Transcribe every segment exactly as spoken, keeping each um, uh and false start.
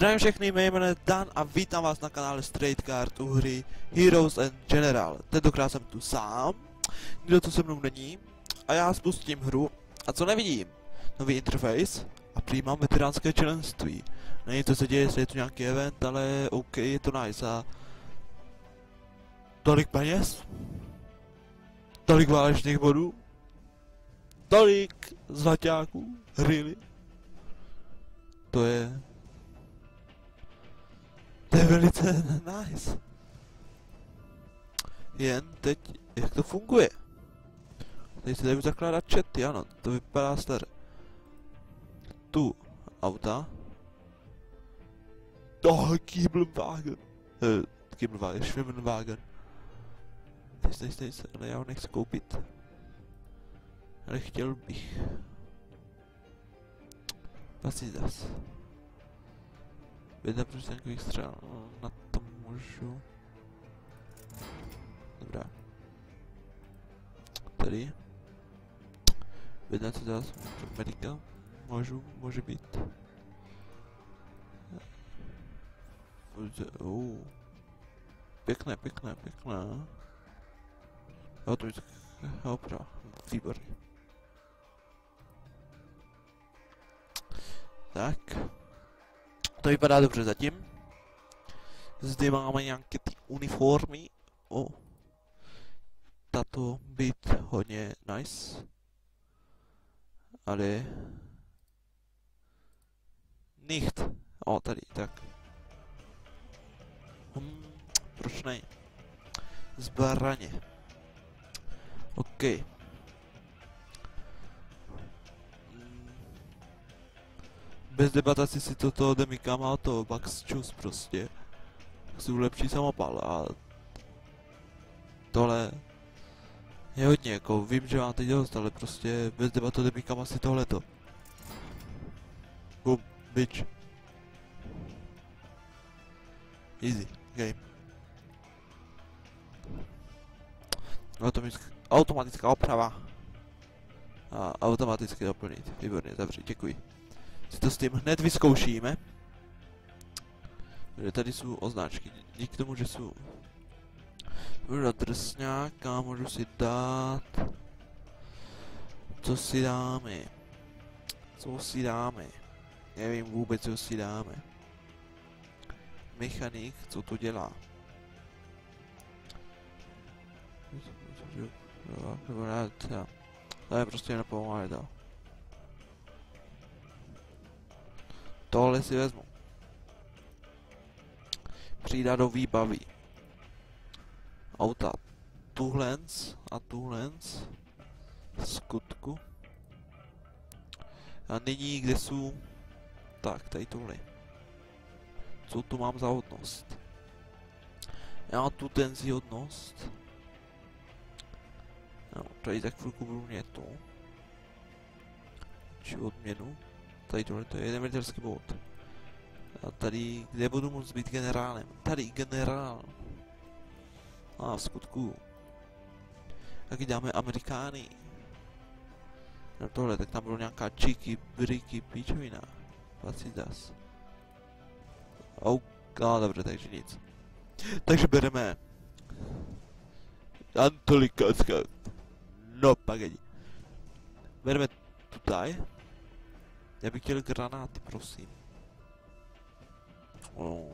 Zdravím všechny, mé jméno je Dan a vítám vás na kanále Straight Card u hry Heroes and General. Tentokrát jsem tu sám, kdo tu se mnou není, a já spustím hru. A co nevidím? Nový interface a přijímám veteránské členství. Není to se děje, jestli je tu nějaký event, ale OK, je to nice. A tolik peněz, tolik válečných bodů, tolik zlaťáků, really. To je... To je velice nice. Jen teď, jak to funguje? Teď se tady zakládat chaty, ano, to vypadá staré. Tu, auta. Oh, Kieblwagen. Eh, Kieblwagen, Schwimmenwagen. Teď, teď, teď, ale já ho nechci koupit. Ale chtěl bych. Was ist das? Jedna průstankových střel, na to můžu. Dobrá. Tady. Jedna co dá, medical. Můžu, může být. Oh. Pěkné, pěkné, pěkné. Jo, to je opra, výborný. Tak. To vypadá dobře zatím. Zde máme nějaké ty uniformy. O. Oh. Tato být hodně nice. Ale... Nicht. O, oh, tady, tak. Hmm, proč ne? Zbraně. OK. Bez debat asi si toto ode Mikama, to Max Choose prostě. Si ulepší samopal a... Tohle... Je hodně, jako vím, že vám teď dost, ale prostě bez debat ode Mikama si tohleto. Boom, bitch. Easy, game. Automatická, automatická oprava. A automaticky doplnit, výborně, zavřít, děkuji. Si to s tím hned vyzkoušíme. Tady jsou označky, díky tomu, že jsou... Můžu dát drsňáka, můžu si dát... Co si dáme? Co si dáme? Nevím vůbec, co si dáme. Mechanik, co to dělá? To je prostě nepomáhá dál. Tohle si vezmu. Přidá do výbavy. Auta. Tuhlens a tuhlens. Skutku. A nyní, kde jsou... Tak, tady tohle. Co tu mám za hodnost? Já mám tu tenzi hodnost. No, tady tak chvilku budu mě to. Či odměnu. Tady tohle to je jeden militárský bod. A tady, kde budu moct být generálem? Tady generál. A v skutku. Taky dáme Amerikány. Na tohle, tak tam bylo nějaká čiky, briky, píčovina. What is that? Oh, no, dobře, takže nic. Takže bereme... Antolikácká. No, pagadi. Bereme tutaj. Já bych chtěl granáty, prosím. Oh.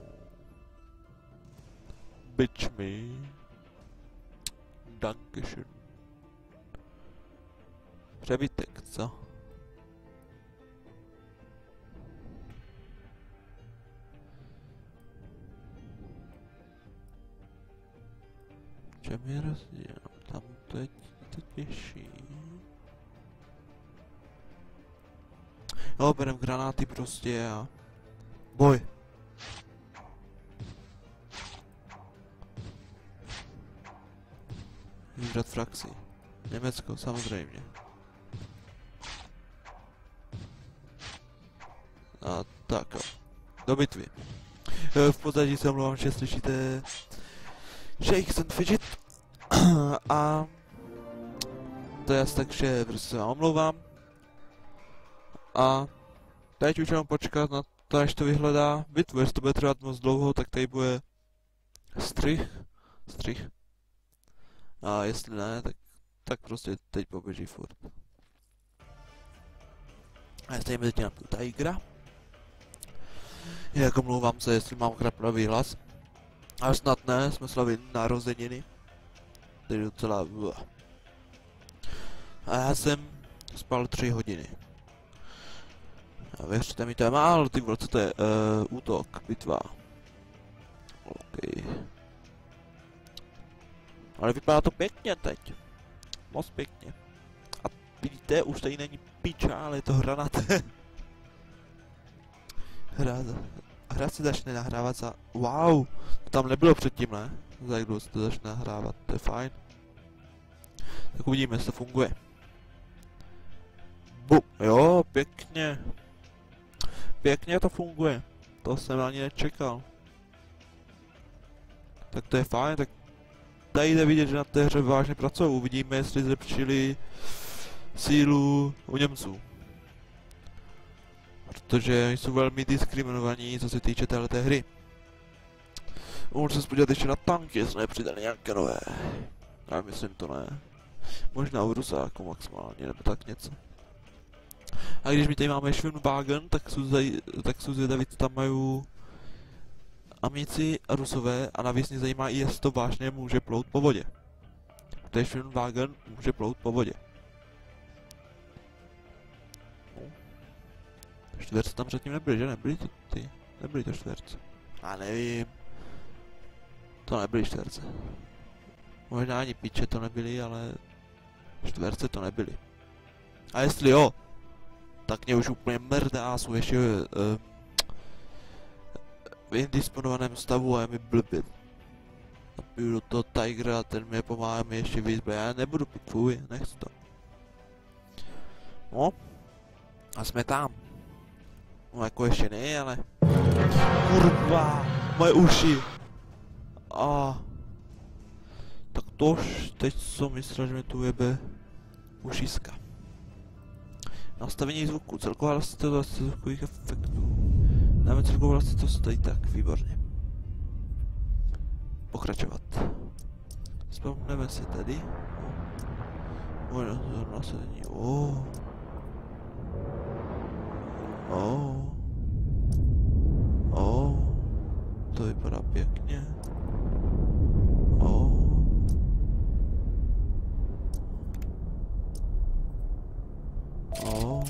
Bitch me. Dankeschön. Přebytek, co? Čem je rozdíl? Tam to je to těžší. Jo, berem granáty prostě a... Boj! Vybrat frakci. Německo, samozřejmě. A tak jo. Do bitvy. V pozadí se omlouvám, že slyšíte... Shakes and fidget. A... To je asi tak, že prostě se vám omlouvám. A teď už mám počkat na to až to vyhledá bitvu, jestli to bude trvat moc dlouho, tak tady bude střih, střih. A jestli ne, tak, tak prostě teď poběží furt. A jestli jdeme teď na tu Tigra. Jak omlouvám se, jestli mám chraplavý hlas. A snad ne, jsme slavili narozeniny. Teď docela... A já jsem spal tři hodiny. A věřte mi, to je málo, ty vole, co to je? Uh, útok, bitva. OK. Ale vypadá to pěkně teď. Moc pěkně. A vidíte, už tady není piča, ale je to hranaté. Hra, hra se začne nahrávat za... Wow! To tam nebylo předtím, ne? Za jak dlouho se to začne nahrávat, to je fajn. Tak uvidíme, jestli to funguje. Bu, jo, pěkně. Pěkně to funguje. To jsem ani nečekal. Tak to je fajn, tak tady jde vidět, že na té hře vážně pracují. Uvidíme, jestli zlepšili sílu u Němců. Protože jsou velmi diskriminovaní, co se týče téhleté hry. Můžu se podívat ještě na tanky, jestli nepřidali nějaké nové. Já myslím to ne. Možná u Rusáku maximálně, nebo tak něco. A když my tady máme Schwimmwagen, tak jsou, zaj, tak jsou zvědaví, co tam mají amici a Rusové a navíc mě zajímá i, jestli to vážně může plout po vodě. Protože Schwimmwagen může plout po vodě. No. Čtverce tam předtím nebyly, že? Nebyly to ty? Nebyly to čtverce. Já nevím. To nebyly čtverce. Možná ani piče to nebyly, ale čtverce to nebyly. A jestli jo, tak mě už úplně mrdá, jsou ještě uh, v indisponovaném stavu a je mi blbě. Napiju do toho Tigra, ten mě pomáhá mi ještě víc, bo já nebudu pít, fuj, nechci to. No, a jsme tam. No jako ještě ne, ale... Kurva, moje uši. A tak tož, teď jsem myslel, že mi tu jebe ušiska. Nastavení zvuku, celková hlasitost zvukových efektů. Dáme celkovou hlasitost tady tak, výborně. Pokračovat. Vzpomneme si tady. Moje nasadení, oh. Oh. Oh. To vypadá pěkně. Oh. Oh.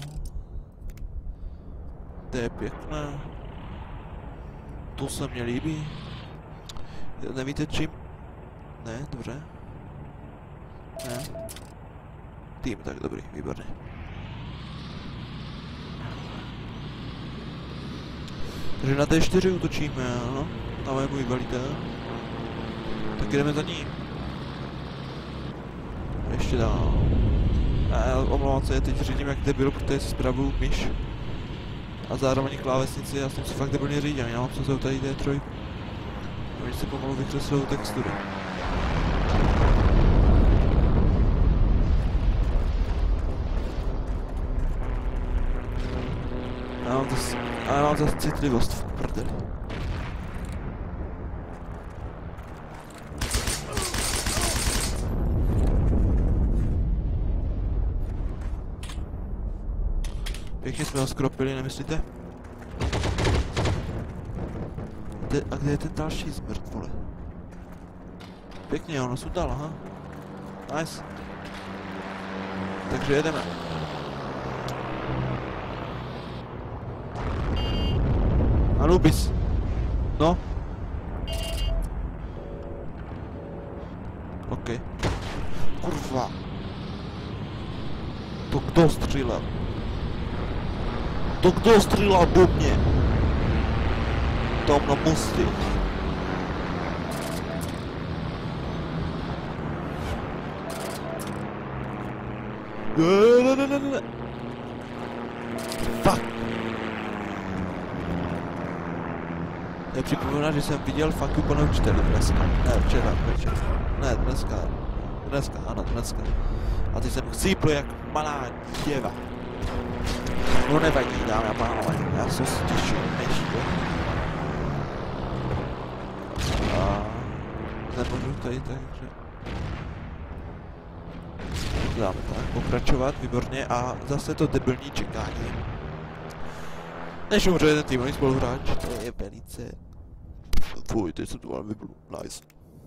To je pěkné. To se mně líbí. Nevíte čím? Ne, dobře. Ne. Tým, tak dobrý, výborně. Takže na té čtyři útočíme, ano. Tam je můj velitel. Tak jdeme za ním. Ještě dál. Já omlouvám se, teď řídím jak debil, protože si zpravuju myš. A zároveň klávesnici, já jsem si fakt debilně řídil, já mám co se tady D tři. Oni si pomalu vykreslují textury. Já mám zase, já mám zase citlivost v prdeli. Pěkně jsme ho skropili, nemyslíte? De, a kde je ten další zmrt, vole? Pěkně, ono sundal, aha. Nice. Takže jedeme. Anubis. No. OK. Kurva. To kdo střílel? To kdo střílel do mě? Tam na mostě. Ne, ne, ne, ne, ne. Fuck. Já připomínám, že jsem viděl fuck pane učiteli dneska. Ne, včera, večer. Ne, dneska. Dneska, ano, dneska. A teď jsem chcípl jak malá děva. No nevadí, dámy a pánové, já se těším ještě. A nemůžu tady, takže... Dáme tak, pokračovat, výborně, a zase to debilní čekání. Než umře jeden týmový spoluhráč, to je velice... Fuj, teď jsem to vám vyplu, nice.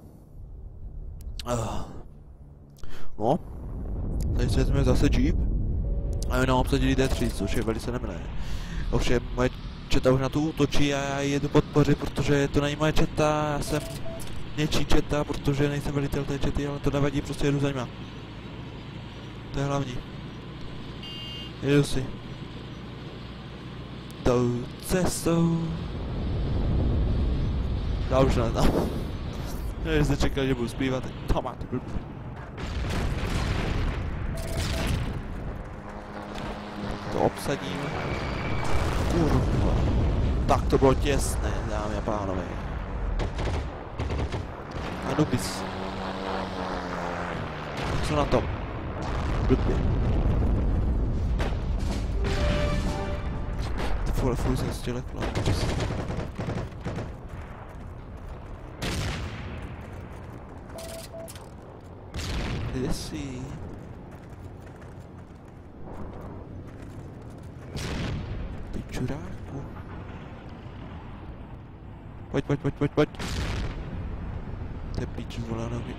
Uh. No, tady se vezme zase Jeep. A my nám obsadili D tři, což je velice nemilé. Ovšem, moje četa už na to útočí a já ji jedu podpořit, protože to není moje četa, já jsem něčí četa, protože nejsem velitel té čety, ale to nevadí, prostě jedu za nima. To je hlavní. Jedu si. Tou cestou. Já už neznám. Já jsem čekal, že budu zpívat, to máte blbý. To obsadím. Kurva. Tak to bylo těsné, dámy a pánové. Anubis. Co na tom? Blbě. Ty vole, fuj jsem stělek, kde jsi? Ty čuráku. Pojď, pojď, pojď, pojď, pojď. To je píč zvolenový.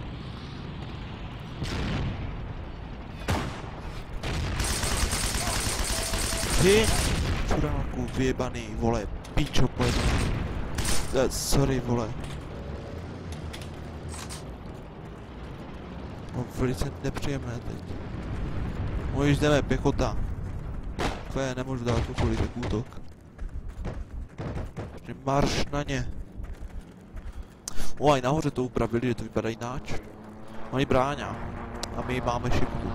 Ty čuráku, vyjebaný, vole, píčo, pojď. Uh, sorry, vole. No, velice nepříjemné teď. Můžeš jdeme, pěchota. Tvé, nemůžu dát ukoliv tak útok. Marš na ně. O, i nahoře to upravili, že to vypadá jináč. Oni bráňa. A my máme šipku.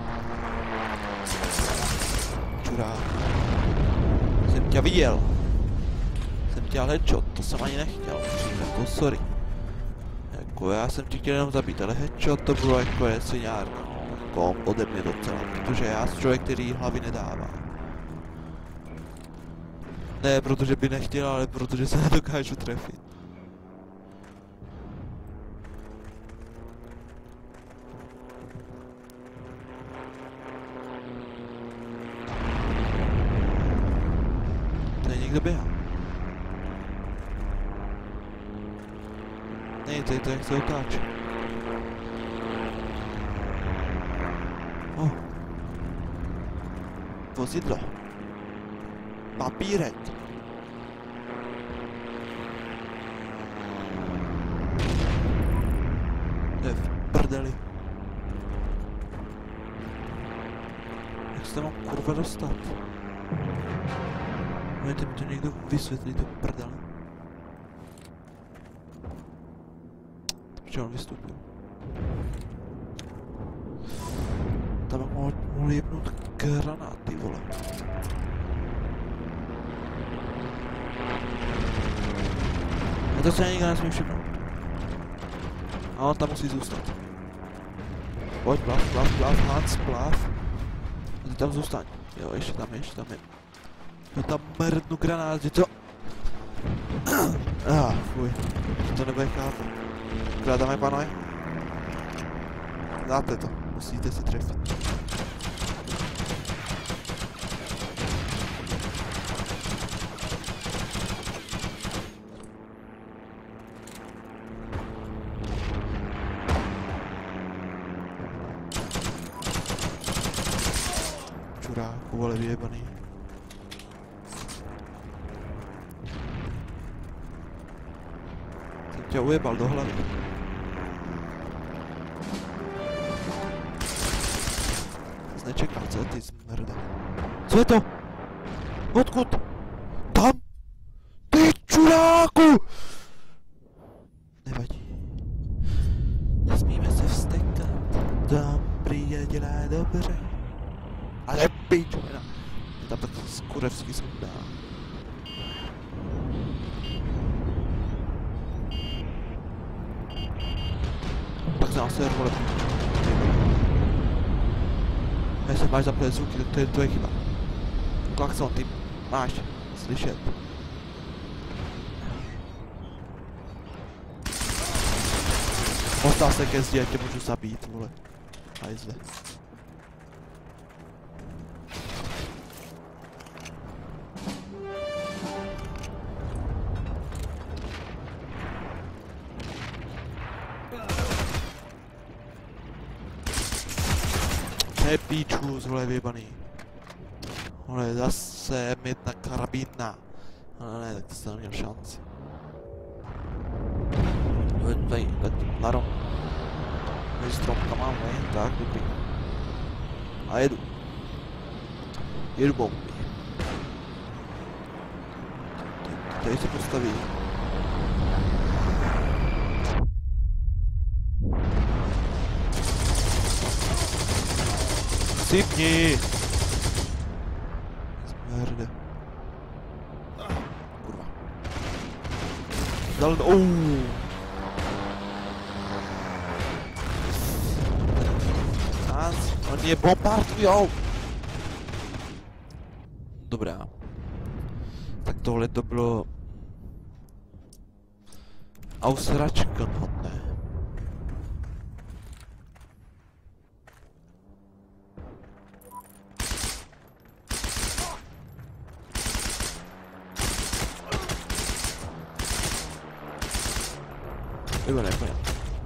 Čurák. Jsem tě viděl. Jsem tě headshot, to jsem ani nechtěl. Jako sorry. Jako já jsem tě chtěl jenom zabít, ale headshot to bylo jako je sviňárna. Jako ode mě docela, protože já jsem člověk, který hlavy nedává. Ne, protože by nechtěl, ale protože se nedokážu trefit. Tady někdo běhá. Ne, tady to jak se otáčí. Oh. Vozidlo. Papírek. To je v prdeli. Jak se tam mám kurva dostat? Můžete mi to někdo vysvětlit, to prdele. Proč on vystupil? Tam bych mohl, mohl jebnout granáty, vole. A to se nikdo nesmí všimnout. A on tam musí zůstat. Pojď, plav, plav, plav, Hans, plav. A ty tam zůstaň. Jo, ještě tam, ještě tam je. No tam mrdnu granát, že to... Ah, fuj. To nebude chápat. Kde dáme, pánové? Dáte to, musíte si trefit. Čuráku, vole, vyjebaný. Jsem tě ujebal do hlavy. Jsi nečekal, co ty smrde? Co je to? Odkud? Tam? Ty čuráku! Nevadí. Nesmíme se vztekat. Dobrý je dělá dobře. Ale pičo, ne. Je tam tak skurevský sundá. Tak se nás vole. Jestli máš zaplet zvuky, to je tvoje chyba. Klakson, ty máš slyšet. Postav se ke zdi, já tě můžu zabít, vole. Hajzle. Píču, zvole vyjebaný. Ale zase jedna karabína. Ale ne, tak to jsem neměl šanci. Pojď tady, tady, narom. Tady stromka mám, ne? Tak, dobrý. A jedu. Jedu bomby. Tady se postaví. Sypni! Smerde. Kurva. Dal... Ouuu! Nás, on je bombardujou! Dobrá. Tak tohle to bylo... Ausračka hodné. Jo, ne, pojď.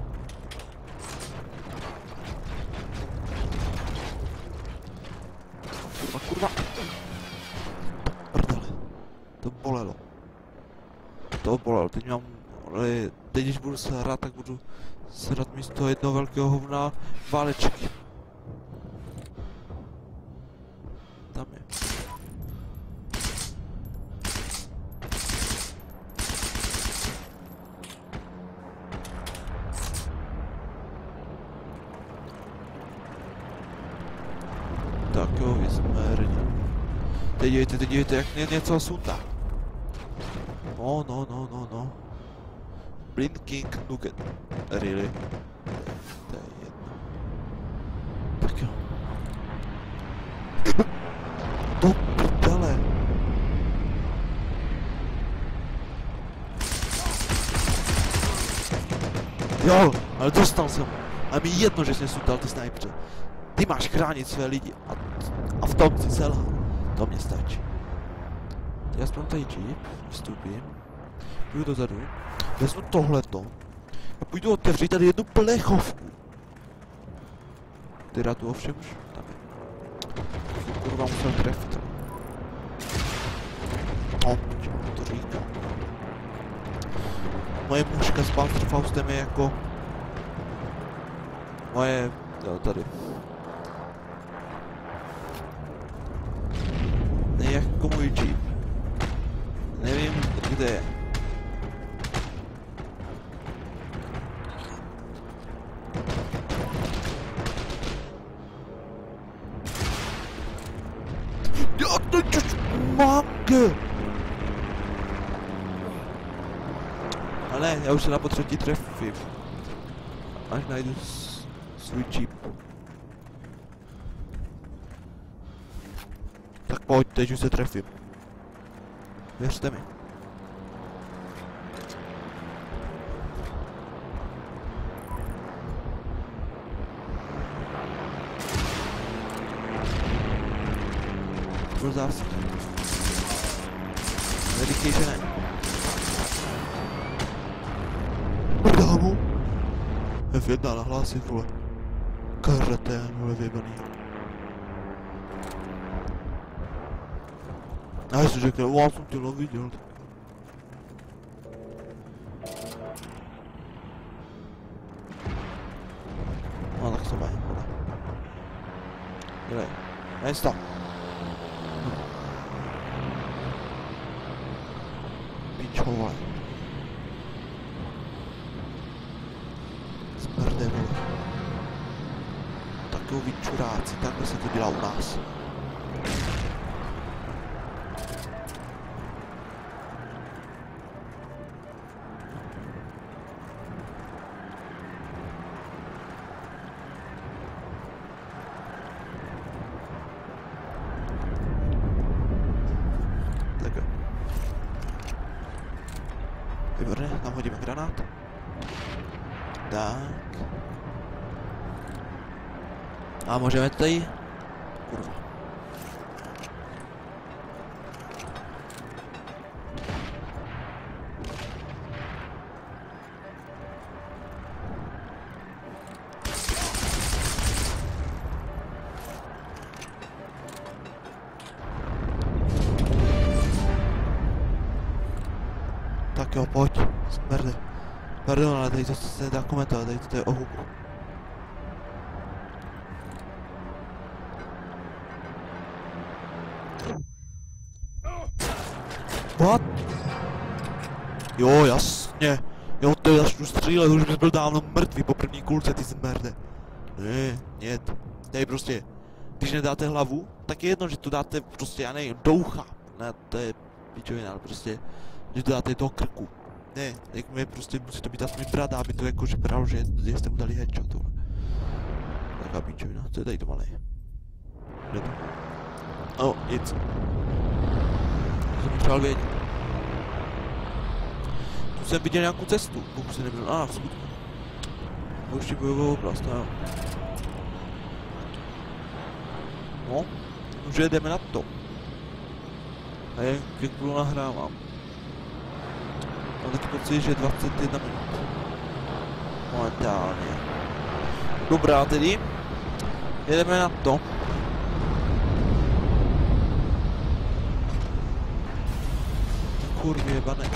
Kurva, kurva. Prdele. To bolelo. To bolelo, teď mám... Ale teď, když budu se hrát, tak budu se hrát místo jednoho velkého hovna válečky. Tam je. Tak jo, vy jsme ready. Teď dívejte, teď dívejte, jak mě něco sundá. No, no, no, no, no. Blinking nugget. Really? To je jedno. Tak jo. Do prdele. Jo, ale dostal jsem. A mi jedno, že jsi mě sundal ty snajpře. Ty máš chránit své lidi a, a v tom si selhal. To mě stačí. Já aspoň tady jeep, vstupím. Půjdu dozadu. Vezmu tohleto. A půjdu otevřít tady jednu plechovku. Teda tu ovšem už tam je. Kurva musel trefit. Opč, to říkám. Moje mužka s Panzerfaustem je jako... Moje... Jo, tady. Ne jako můj jeep. Nevím, kde je. Jak to čuč... Mange! Ale ne, já už se na potřetí trefím. Až najdu svůj jeep. Tak pojď, teď už se trefím. Věřte mi. To byl zásah. Neříkej, že ne. Dámu. F jedna nahlásit, vole. Karatén, vole, vyjebaný. A já si řekne, já jsem tě viděl. No tak se bavím, vole. Dělej. Nejsta. Pičo, vole. Smrde, vole. Takový čuráci, takhle se to dělá u nás. tam hodíme granát. Tak. A můžeme tady... Kurva. Tak jo, pojď, smrde. Pardon, ale tady to se nedá komentovat, tady to je o hubu. What? Jo, jasně. Jo, to já začnu střílet, už bys byl dávno mrtvý po první kulce, ty smrde. Ne, нет. Tady prostě, když nedáte hlavu, tak je jedno, že to dáte prostě, já nevím, do ucha. Ne, to je pičovina, ale prostě, že to dáte do krku. Ne, jak mi prostě musí to být aspoň brada, aby to jakože bral, že jste mu dali headshot, tohle. Taká pičovina, co je tady to malé? Kde to? No, nic. To jsem potřeboval vědět. Tu jsem viděl nějakou cestu, pokud se nebyl, a ah, v skutku. Už bojovou oblast, no jo. No, už jdeme na to. A jak, jak budu nahrávám. Mám taky pocit, že dvacet jedna minut. Momentálně. Dobrá tedy. Jedeme na to. Kurvě jebane.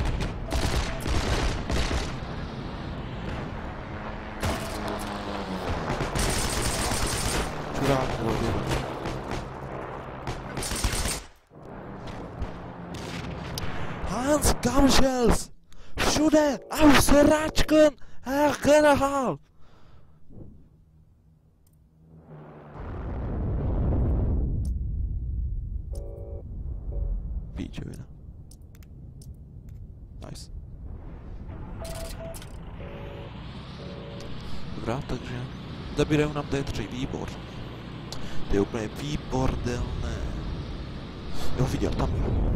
Čuráku, jebane. Hans Gamshells! Všude! Ausračken! Herr General! Píčovina. Nice. Dobrá, takže zabírají nám tady tři, výbor. To je úplně výbordelné. Jo, viděl, tam je.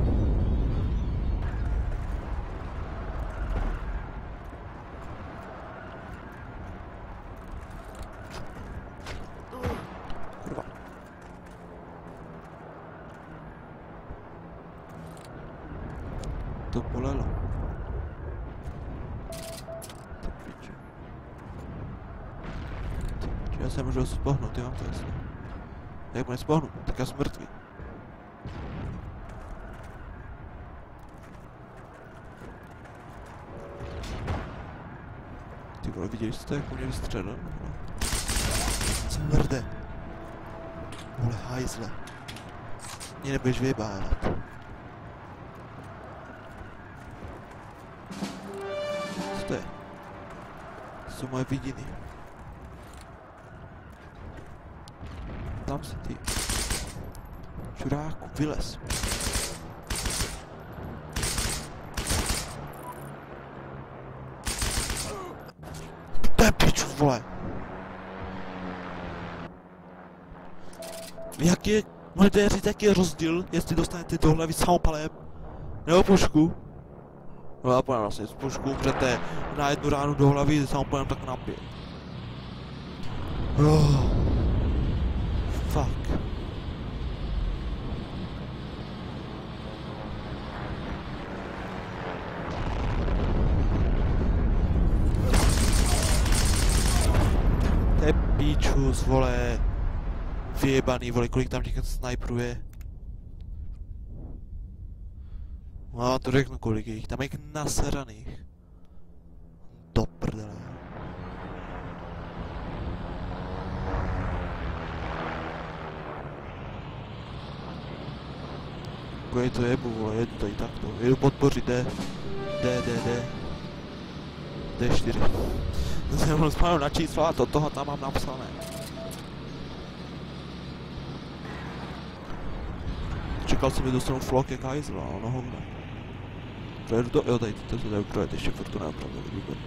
To bolelo. To píče. Já se můžu spohnout, já mám to jasně. Jak mě spohnu, tak já jsem mrtvý. Ty vole, viděli jste to, jak mě vystřelil? Smrde. Vole, hajzle. Mě nebudeš vyjebávat. Co to je? To jsou moje vidiny. Tam si ty. Čuráku, vylez. To je piču, vole. Jak je, můžete říct, jaký je rozdíl, jestli dostanete do hlavy samopalem nebo pušku? No já povím vlastně, z pušku umřete na jednu ránu do hlavy, samopalem tak na pět. Oh. Fuck. To je píčus, vole. Vyjebaný, vole, kolik tam těch sniperů je. No já to řeknu, kolik je jich, tam je jich naseraných. Do prdele. Kolik to jebu, vole, jedu tady takto, jedu podpořit D, D, D, D, D čtyři. To jsem mohl spánout na čísla a to toho tam mám napsané. Čekal jsem, že dostanu flok jak hajzla, a ono hovno. Projedu to, jo, tady to se dá ukrojet, ještě furt to neopravdu, výborně.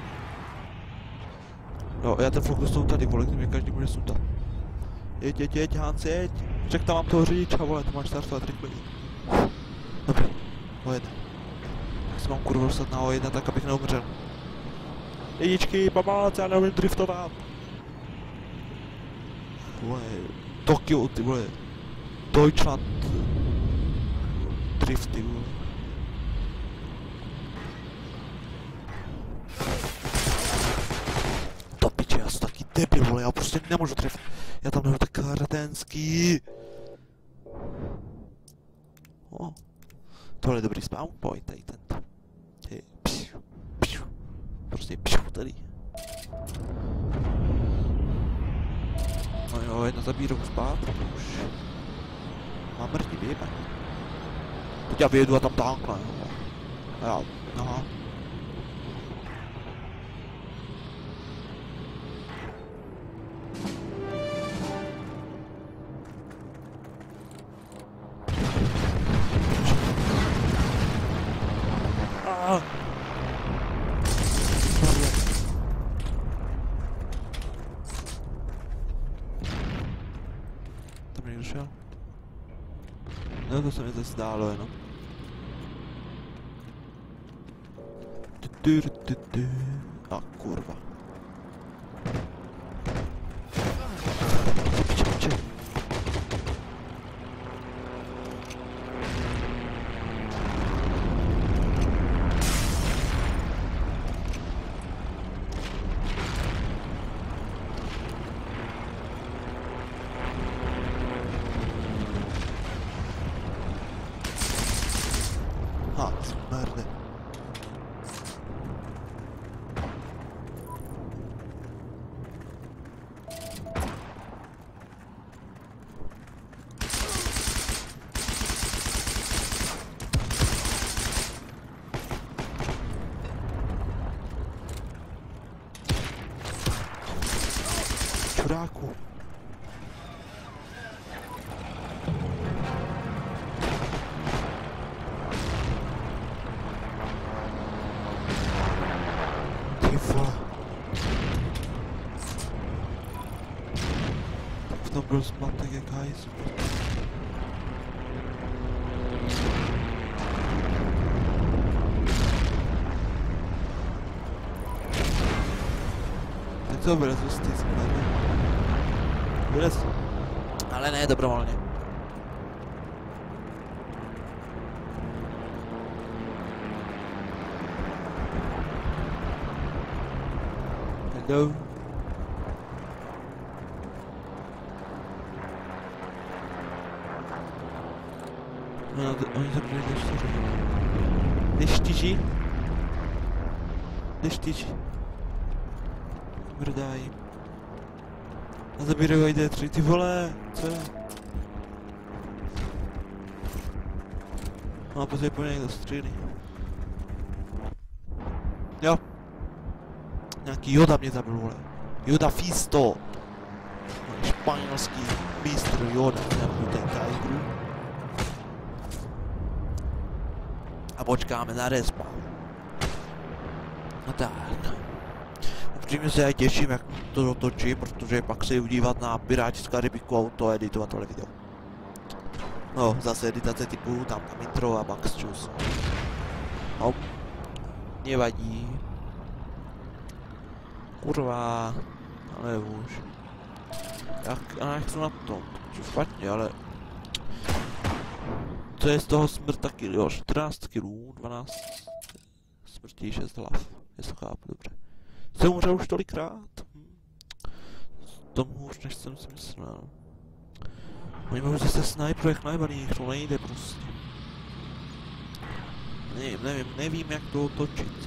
Jo, já ten flok dostanu tady, vole, kde mě každý může sundat. Jeď, jeď, jeď, Hans, jeď. Řek tam mám toho řidiča, vole, to máš startovat rychlejší. Dobrý, pojede. se mám kurva dostat na O jedna, tak abych neumřel. Lidičky, pomoc, já neumím driftovat. Vole, Tokio, ty vole. Deutschland. Drifty, vole. To piče, já jsem taky debil, vole, já prostě nemůžu trefit. Já tam nemůžu tak kretenský. O, tohle je dobrý spawn point, tady tento. Je, pšu, pšu. Prostě pšu tady. No jo, jedna zabíru zpátky už. Mám mrtý vyjebaný. Teď já vyjedu a tam tankle, jo. A já, aha. Ah. Tam někdo šel? No to se mi to zdálo jenom. A kurva. Piče, piče. Ha, smrde. Čuráku. Ty vole. V tom byl zmatek jak hajs. Teď to bude zůstat zmatek. Vylez. Ale ne, dobrovolně. Hello. No, to, oni zabili deštíři. Deštíři? Deštíři. Mrdají. A zabírají D tři, ty vole, co je? No a později po někdo střílí. Jo. Nějaký Yoda mě zabil, vole. Yoda Fisto. Španělský mistr Yoda, nebo ten Kajgru. A počkáme na respa. No tak. Upřímně se já těším, jak to dotočí, protože pak se jdu dívat na Piráti z Karibiku a to editovat tohle video. No, zase editace typu tam tam intro a Max Čus. No, nevadí. Kurva, ale už. Jak, já nechci na tom, špatně, ale... Co je z toho smrt taky, jo, čtrnáct kilů, dvanáct smrtí, šest hlav, jestli chápu dobře. Jsem umřel už tolikrát. Tomu hůř, než jsem si myslel. Oni mají zase sniper jak najbaných, to nejde prostě. Nevím, nevím, nevím jak to otočit.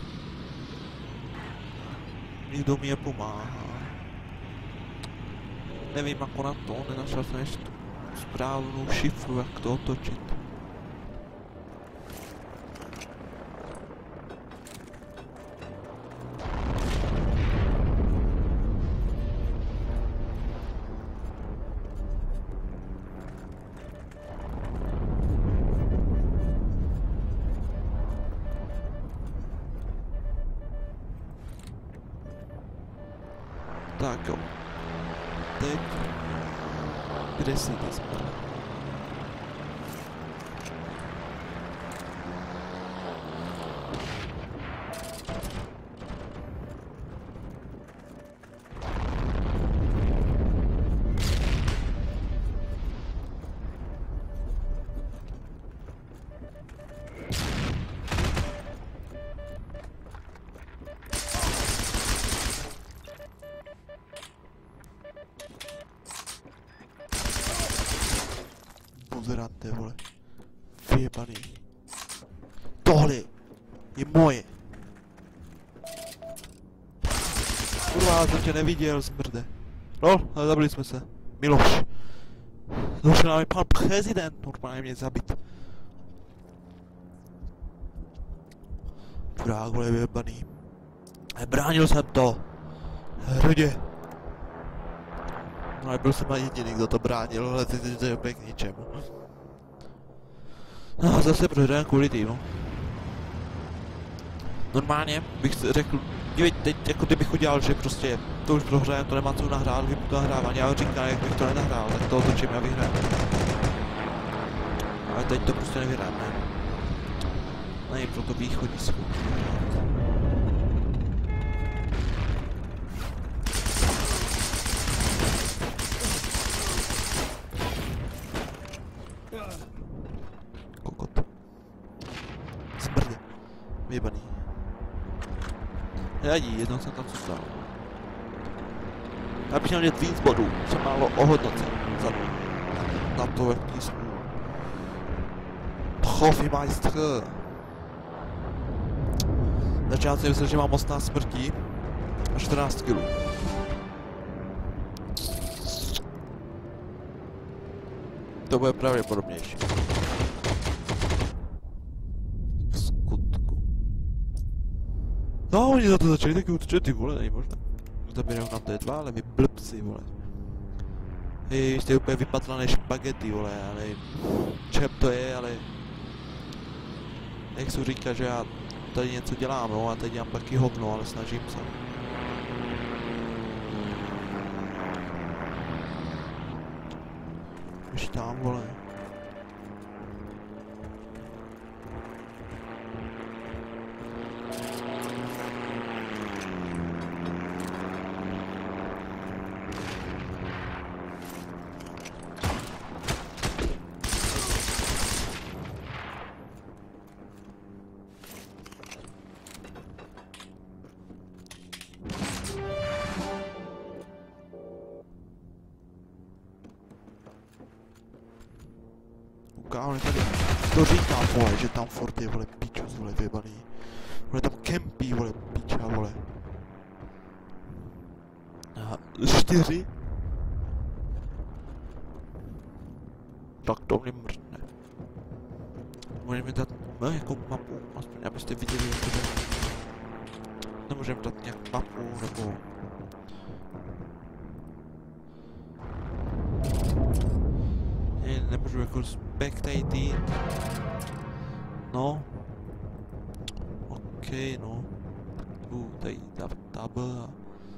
Nikdo mi je pomáhá. Nevím jako na to, nenašel jsem ještě správnou šifru jak to otočit. Tak jo. Teď. Kde si ty jsme? buzerante, vole. Vyjebaný. Tohle je moje. Kurva, já jsem tě neviděl, smrde. No, ale zabili jsme se. Miloš. Došel nám pan prezident, normálně mě zabit. Chudák, vole, vyjebaný. Bránil jsem to. Hrdě. No, byl jsem jediný, kdo to bránil, ale teď to je úplně k ničemu. No, zase prohrám kvůli týmu. Normálně bych řekl, dívejte, teď jako kdybych udělal, že prostě to už prohrajem, to nemá co nahrát, kdyby to nahrávání, já říkám, jak bych to nenahrál, tak to otočím a vyhrám. Ale teď to prostě nevyhrám, ne? Není pro to východisko. Kokot. Smrdě. Vyjebaný. Nevadí, jednou jsem tam zůstal. Já bych měl mít víc bodů, jsem málo ohodnocen za na to, jaký jsem Profimeister. Začal jsem myslet, že mám osmnáct smrtí a čtrnáct kilů. To bude pravděpodobnější. V skutku. No, oni za to začali taky utečet, ty vole, není možné. Zabírám nám té dva, ale vy blbci, vole. Hej, jste úplně vypatlané špagety, vole, ale čem to je, ale nechci říkat, že já tady něco dělám, no, a teď dělám taky hovno, ale snažím se. Už tam, vole. Kámo, tady to říkám, vole, že tam furt je, vole, pičus, vole, vyjebaný. Vole, tam kempí, vole, piča, vole. Aha, čtyři? Tak to mě mrdne. Můžeme dát, no, jako mapu, aspoň abyste viděli, jak to jde. Nemůžeme dát nějak mapu, nebo... Nemůžu jako spectating. No. OK, no. Tu, tady, tab a...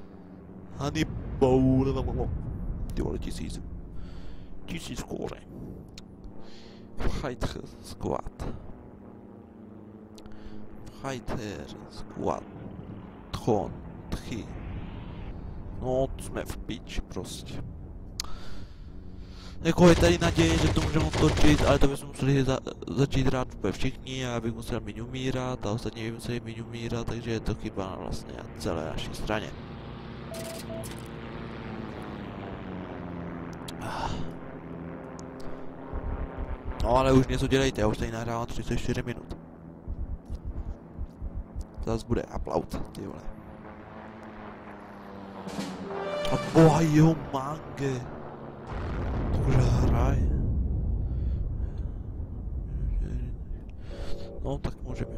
Hannibal. Ty vole, tisíc. Tisíc kůře. Fighter squad. Fighter squad. Tron. Tři. No, jsme v piči prostě. Jako je tady naděje, že to můžeme otočit, ale to bychom museli za začít hrát úplně všichni a já bych musel méně umírat a ostatní by museli méně umírat, takže je to chyba vlastně na celé naší straně. No ale už něco dělejte, já už tady nahrávám třicet čtyři minut. Zas bude aplaud, ty vole. A boha jeho mange. Už hraj. No tak můžeme.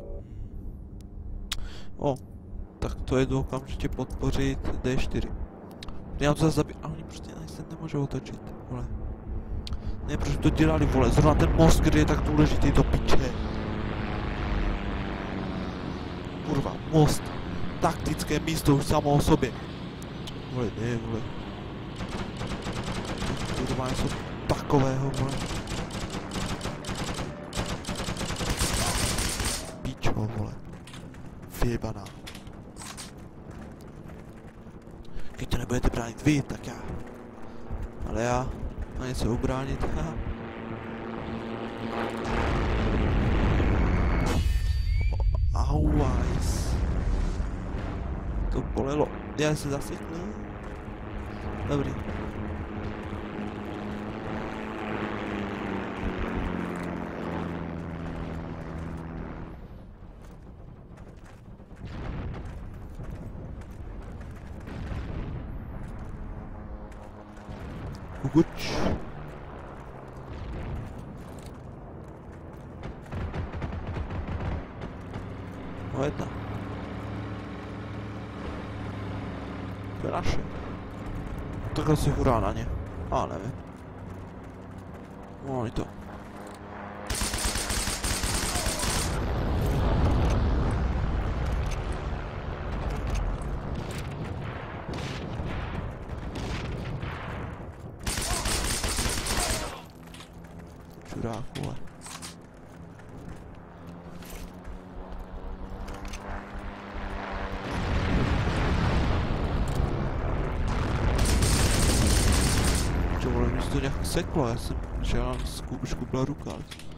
O, tak to je okamžitě podpořit D čtyři. Já to zase zabít, a oni prostě se nemůžou otočit, vole. Ne, proč to dělali, vole, zrovna ten most, kde je tak důležitý, to piče. Kurva, most. Taktické místo už samo o sobě. Vole, ne, vole. Kurva, něco takového, vole. Píčo, vole. Vyjebaná. Když to nebudete bránit vy, tak já. Ale já na něco ubránit, haha. Auajs. To bolelo. Já se zaseknu. Dobrý. Kukuč. No jedna. To je naše. Takhle si hurá na ně. A nevím. No oni to. Čurák, vole. Čo, vole, mě se to nějak seklo, já jsem, že já už kupila ruka.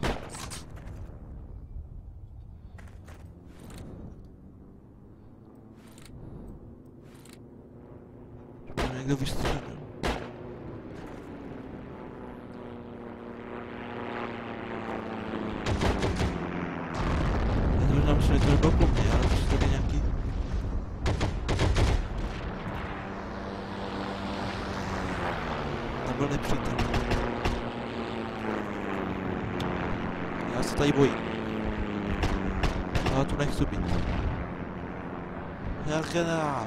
Že mě někdo vystřelil. Myslím, že to nebylo po mně, ale to jsou tady nějaký... Tam byl nepřítel. Já se tady bojím. Já tu nechci být. Já generál.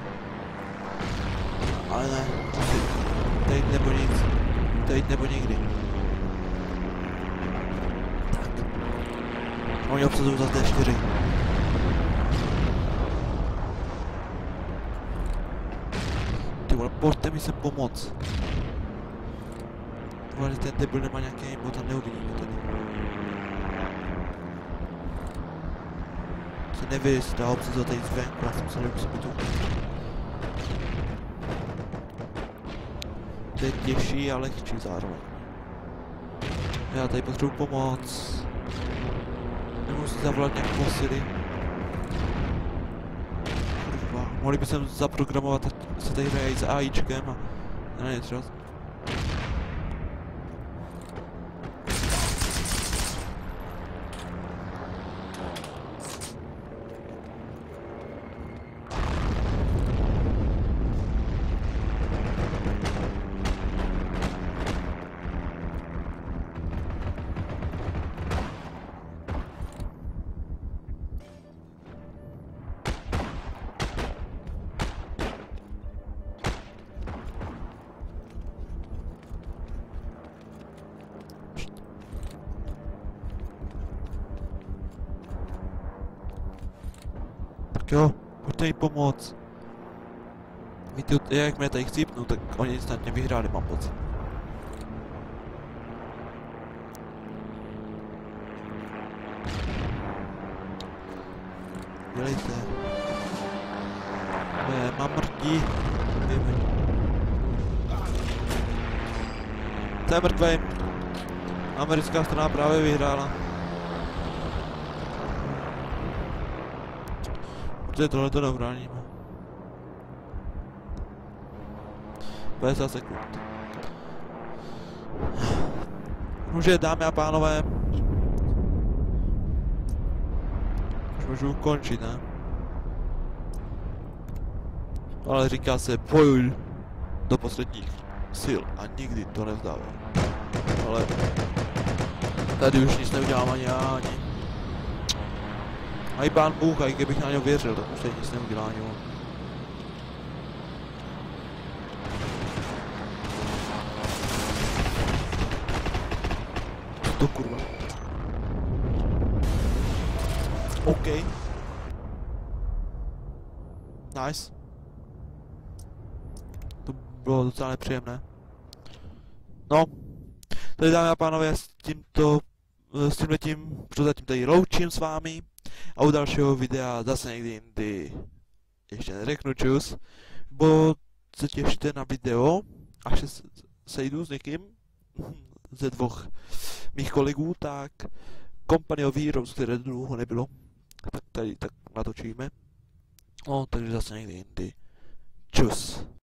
Ale ne, musím. Teď nebo nic. Teď nebo nikdy. Tak. Oni obsazují za té čtyři. Pojďte mi sem pomoct. Tohle ten debil nemá nějaký aimbot a neuvidíme tady. Se neví, jestli dá obsazovat tady zvenku, já jsem se nemusím být tu. To je těžší a lehčí zároveň. Já tady potřebuji pomoc. Nemusím zavolat nějakou posily. Mohli by sem zaprogramovat, se tady hraje s AIčkem a na ně třeba. Tak jo, pojďte jí pomoct. Víte, jak mě tady chcípnu, tak oni instantně vyhráli, mám pocit. Dělejte. Je, mám mrtí. To je mrtvej. Americká strana právě vyhrála. Protože tohle to neubráníme. padesát sekund. Může, dámy a pánové. Už můžu ukončit, ne? Ale říká se bojuj do posledních sil a nikdy to nevzdává. Ale tady už nic neudělám ani já, ani. A i pán Bůh, a i kdybych na něho věřil, tak už tady nic neudělá ani on. To kurva. OK. Nice. To bylo docela nepříjemné. No. Tady, dámy a pánové, s tímto, s tímhletím prozatím tady loučím s vámi. A u dalšího videa zase někdy jindy, ještě neřeknu čus, bo se těšte na video, až se sejdu s někým ze dvou mých kolegů, tak Company of Heroes, které dlouho nebylo, tak tady tak natočíme. No, takže zase někdy jindy. Čus.